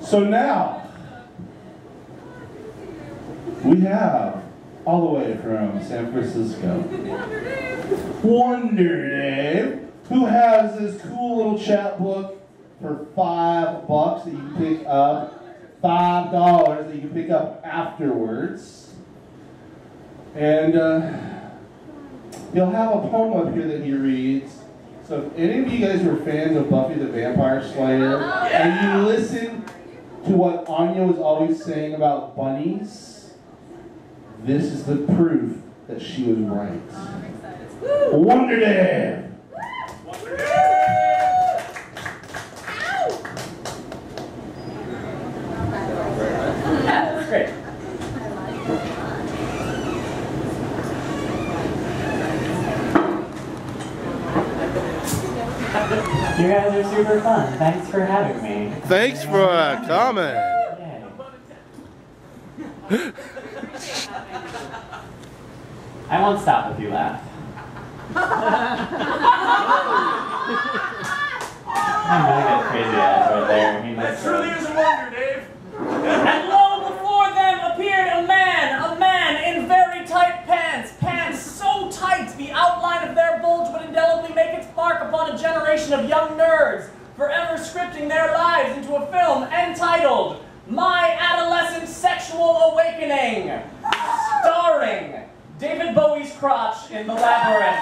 So now, we have, all the way from San Francisco, Wonder Dave, who has this cool little chapbook for $5 that you can pick up, $5 that you can pick up afterwards. And he'll have a poem up here that he reads. So if any of you guys were fans of Buffy the Vampire Slayer, and you listen to what Anya was always saying about bunnies, this is the proof that she was right. Wonder Dave! Wonder Dave! That's great. You guys are super fun. Thanks for having me. Thanks for coming. I won't stop if you laugh. I'm really got crazy eyes right there. He That must truly is a wonder, Dave. And lo, before them appeared a man in very tight pants. Pants so tight, the outline of their bulge would indelibly make its mark upon a generation of young nerds, forever scripting their lives into a film entitled My Adolescent Sexual Awakening, starring David Bowie's crotch in The Labyrinth.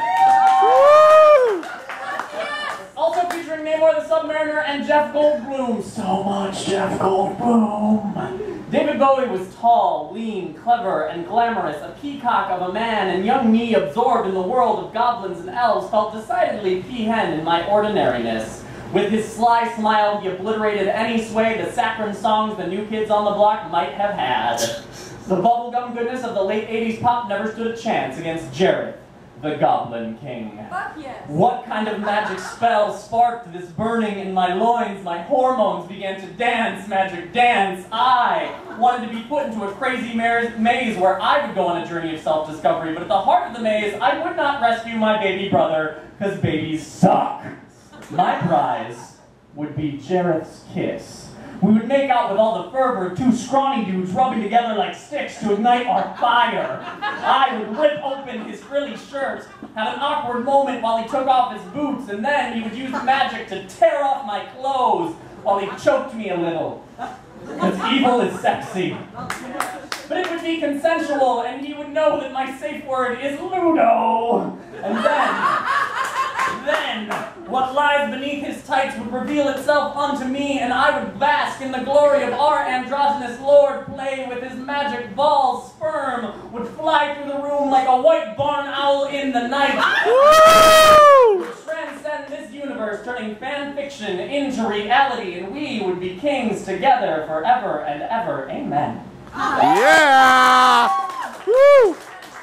Also featuring Namor the Submariner and Jeff Goldblum. So much Jeff Goldblum. David Bowie was tall, lean, clever, and glamorous, a peacock of a man, and young me, absorbed in the world of goblins and elves, felt decidedly peahen in my ordinariness. With his sly smile, he obliterated any sway the saccharine songs the New Kids on the Block might have had. The bubblegum goodness of the late 80s pop never stood a chance against Jareth, the Goblin King. Fuck yes. What kind of magic spell sparked this burning in my loins? My hormones began to dance, magic dance. I wanted to be put into a crazy maze where I would go on a journey of self-discovery, but at the heart of the maze, I would not rescue my baby brother, because babies suck. My prize would be Jareth's kiss. We would make out with all the fervor of two scrawny dudes rubbing together like sticks to ignite our fire. I would rip open his frilly shirt, have an awkward moment while he took off his boots, and then he would use magic to tear off my clothes while he choked me a little. Because evil is sexy. But it would be consensual, and he would know that my safe word is Ludo. And then, what lies beneath his tights would reveal itself unto me, and I would bask in the glory of our androgynous lord, play with his magic balls. Sperm would fly through the room like a white barn owl in the night. Transcend this universe, turning fan fiction into reality, and we would be kings together forever and ever. Amen. Yeah! Woo!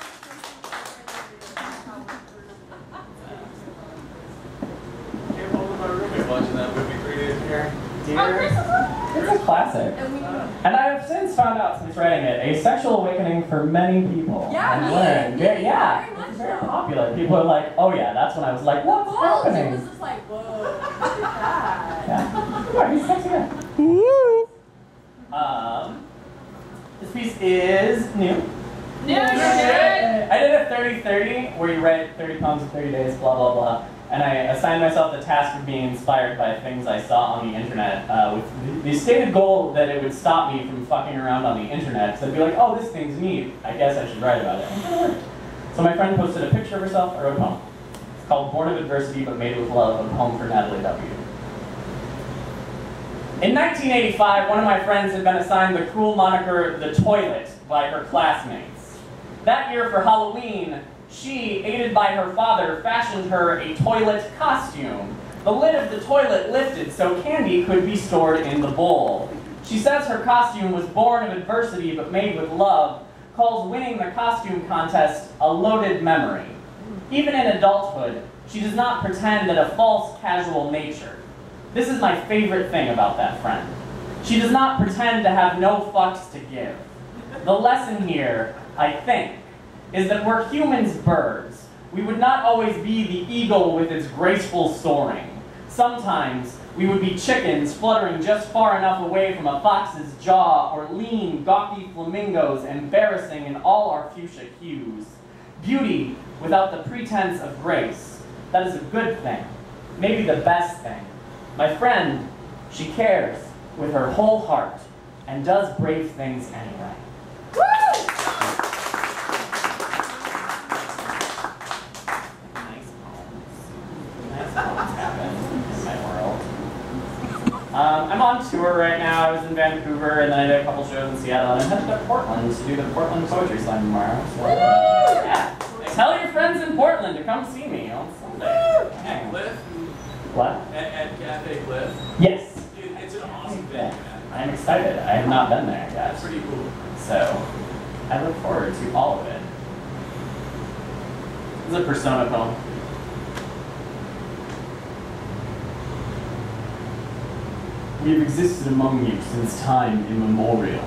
Watching that movie 3 days ago. It's a classic. And I have since found out, since writing it, a sexual awakening for many people. Yeah, and me. learned. Yeah, Very much it's very so. popular. People are like, oh yeah, that's when I was like, what's It happening? was just like, whoa, look at that. Yeah, he's sexy guy. Woo! This piece is new. New shit. I did a 30-30, where you write 30 poems in 30 days, blah, blah, blah. And I assigned myself the task of being inspired by things I saw on the internet, with the stated goal that it would stop me from fucking around on the internet. So I'd be like, oh, this thing's neat. I guess I should write about it. And it worked. So my friend posted a picture of herself. I wrote a poem. It's called Born of Adversity But Made with Love, a poem for Natalie W. In 1985, one of my friends had been assigned the cruel moniker The Toilet by her classmates. That year for Halloween, she, aided by her father, fashioned her a toilet costume. The lid of the toilet lifted so candy could be stored in the bowl. She says her costume was born of adversity but made with love, calls winning the costume contest a loaded memory. Even in adulthood, she does not pretend at a false casual nature. This is my favorite thing about that friend. She does not pretend to have no fucks to give. The lesson here, I think, is that we're humans birds. We would not always be the eagle with its graceful soaring. Sometimes We would be chickens fluttering just far enough away from a fox's jaw, or lean, gawky flamingos embarrassing in all our fuchsia hues. Beauty without the pretense of grace. That is a good thing. Maybe the best thing. My friend, she cares with her whole heart and does brave things anyway. Woo! Nice poems happen in my world. I'm on tour right now. I was in Vancouver, and then I did a couple shows in Seattle, and I'm headed to Portland to do the Portland Poetry Slam tomorrow. So, yeah. Tell your friends in Portland to come see me on Sunday. At Cliff? What? At Cafe Cliff? Yes. Dude, it's an awesome venue, man. I'm excited. I have not been there yet. That's pretty cool. So, I look forward to all of it. This is a persona poem. We have existed among you since time immemorial.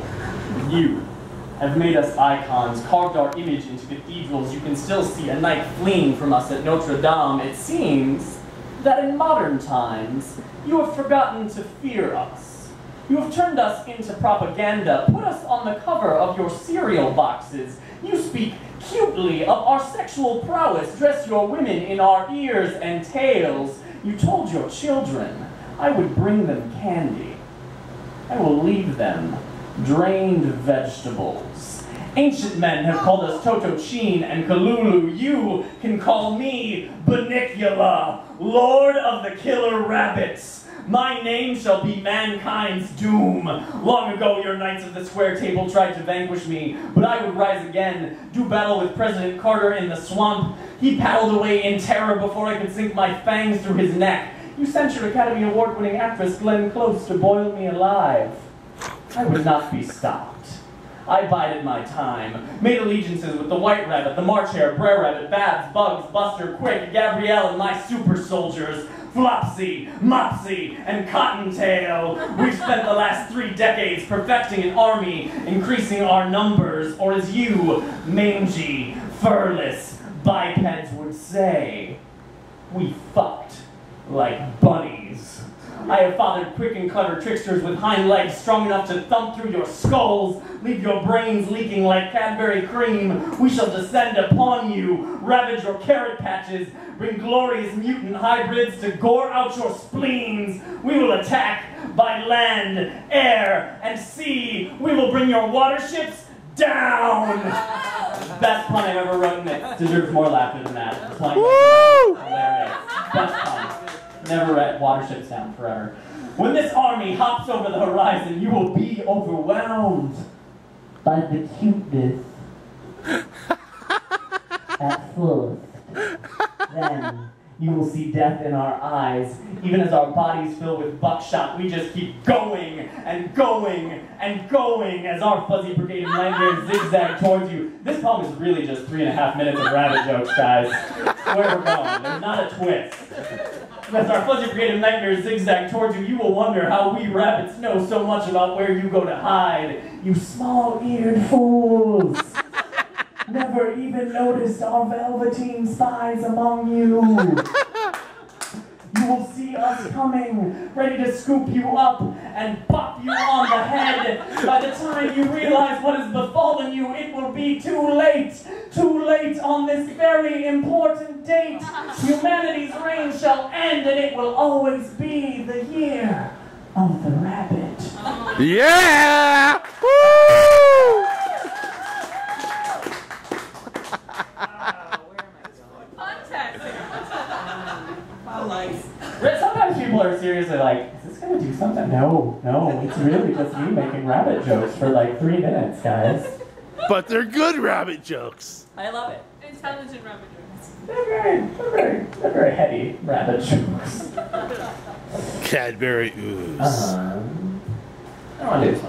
You have made us icons, carved our image into cathedrals. You can still see a knight fleeing from us at Notre Dame. It seems that in modern times, you have forgotten to fear us. You have turned us into propaganda, put us on the cover of your cereal boxes. You speak cutely of our sexual prowess, dress your women in our ears and tails. You told your children I would bring them candy. I will leave them drained vegetables. Ancient men have called us Totochin and Kalulu. You can call me Banicula, Lord of the Killer Rabbits. My name shall be mankind's doom. Long ago your knights of the square table tried to vanquish me, but I would rise again, do battle with President Carter in the swamp. He paddled away in terror before I could sink my fangs through his neck. You sent your Academy Award-winning actress Glenn Close to boil me alive. I would not be stopped. I bided my time, made allegiances with the White Rabbit, the March Hare, Brer Rabbit, Babs, Bugs, Buster, Quick, Gabrielle, and my super soldiers, Flopsy, Mopsy, and Cottontail. We've spent the last 3 decades perfecting an army, increasing our numbers, or as you, mangy, furless bipeds would say, we fucked like bunnies. I have fathered quick and clever tricksters with hind legs strong enough to thump through your skulls, leave your brains leaking like Cadbury cream. We shall descend upon you, ravage your carrot patches, bring glorious mutant hybrids to gore out your spleens. We will attack by land, air, and sea. We will bring your waterships down. Best pun I've ever written. It deserves more laughter than that. Woo! Hilarious. Best pun. Never let waterships down forever. When this army hops over the horizon, you will be overwhelmed by the cuteness at fullest. Then you will see death in our eyes. Even as our bodies fill with buckshot, we just keep going and going and going as our fuzzy brigade of Langers zigzag towards you. This poem is really just 3.5 minutes of rabbit jokes, guys. Where we're going. There's not a twist. As our fuzzy brigade of nightmares zigzag towards you, you will wonder how we rabbits know so much about where you go to hide. You small-eared fools! Never even noticed our velveteen spies among you. You will see us coming, ready to scoop you up and pop you on the head. By the time you realize what has befallen you, it will be too late. Too late on this very important date. Humanity's reign shall end, and it will always be the year of the rabbit. Yeah! Woo! Sometimes people are seriously like, is this going to do something? No, it's really just me making rabbit jokes for like 3 minutes, guys. But they're good rabbit jokes. I love it. Intelligent rabbit jokes. They're very heady rabbit jokes. Cadbury ooze. I don't want to do this one.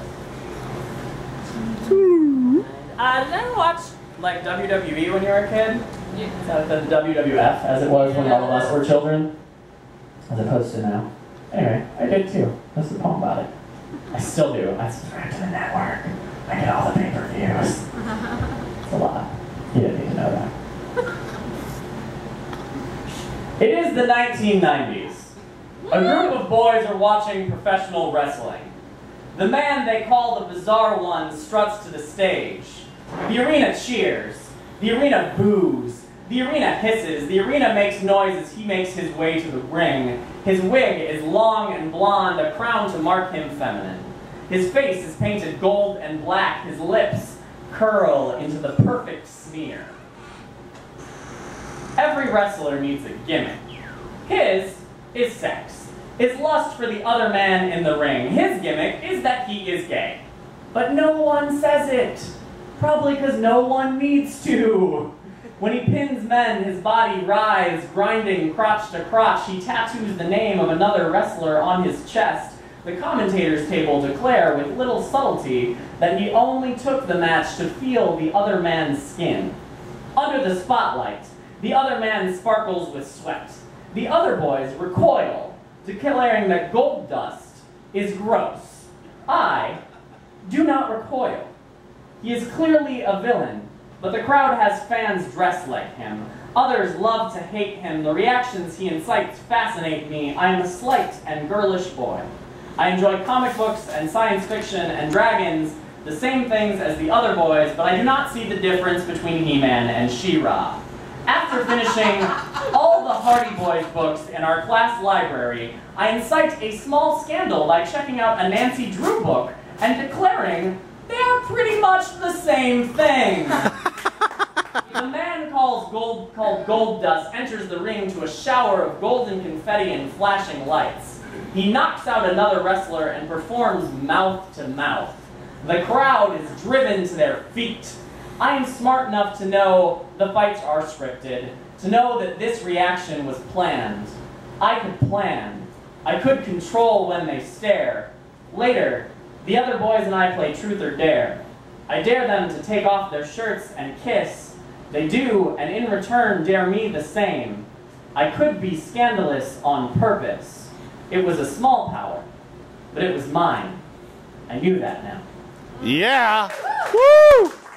You're done. Did anyone watch like WWE when you were a kid? Yeah. Is that the WWF as it was when all of us were children? As opposed to now. Anyway, I did too. That's the poem about it. I still do. I subscribe to the network. I get all the pay-per-views. It's a lot. You didn't need to know that. It is the 1990s. A group of boys are watching professional wrestling. The man they call the Bizarre One struts to the stage. The arena cheers. The arena boos. The arena hisses. The arena makes noise as he makes his way to the ring. His wig is long and blonde, a crown to mark him feminine. His face is painted gold and black. His lips curl into the perfect sneer. Every wrestler needs a gimmick. His is sex. His lust for the other man in the ring. His gimmick is that he is gay. But no one says it. Probably because no one needs to. When he pins men, his body writhes, grinding crotch to crotch. He tattoos the name of another wrestler on his chest. The commentators' table declare with little subtlety that he only took the match to feel the other man's skin. Under the spotlight, the other man sparkles with sweat. The other boys recoil, declaring that gold dust is gross. I do not recoil. He is clearly a villain, but the crowd has fans dressed like him. Others love to hate him. The reactions he incites fascinate me. I am a slight and girlish boy. I enjoy comic books and science fiction and dragons, the same things as the other boys, but I do not see the difference between He-Man and She-Ra. After finishing all the Hardy Boys books in our class library, I incite a small scandal by checking out a Nancy Drew book and declaring they are pretty much the same thing. The man called Gold Dust enters the ring to a shower of golden confetti and flashing lights. He knocks out another wrestler and performs mouth to mouth. The crowd is driven to their feet. I am smart enough to know the fights are scripted, to know that this reaction was planned. I could plan. I could control when they stare. Later, the other boys and I play Truth or Dare. I dare them to take off their shirts and kiss. They do, and in return dare me the same. I could be scandalous on purpose. It was a small power, but it was mine. I knew that now. Yeah. Woo!